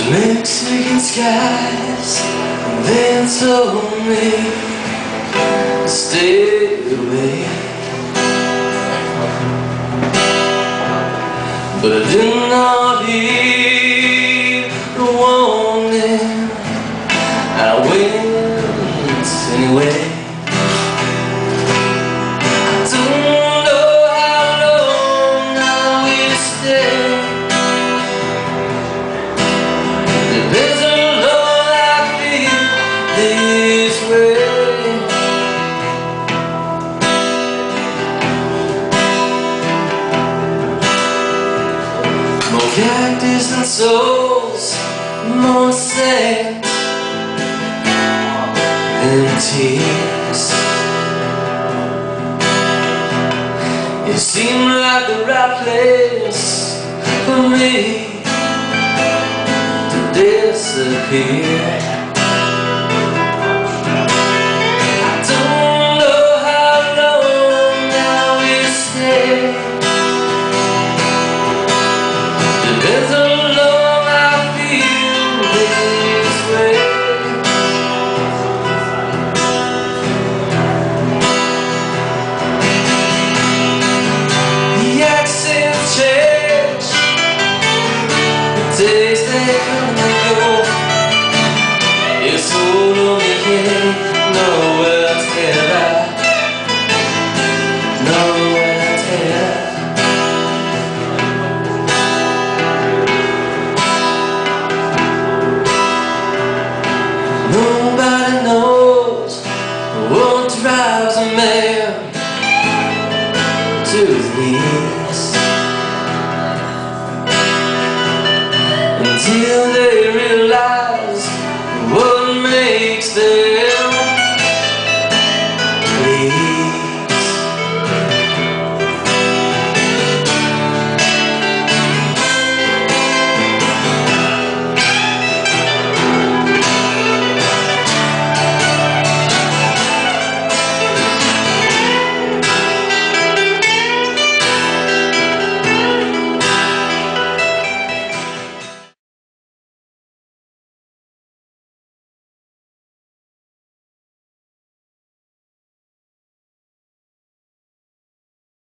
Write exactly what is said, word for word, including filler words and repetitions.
Mexican skies, then told me stay away, but I did not heed the warning. I went anyway. I don't know how long I will stay. Depends on all I feel this way. More cactus and souls, more sand than tears. It seemed like the right place for me to disappear. I don't know how long I will stay. Depends on how long I feel this way. The accents change, the days they come and go. It's so long you can't know where to tell. Nowhere to tell. Nobody knows what drives a man to his knees until they realize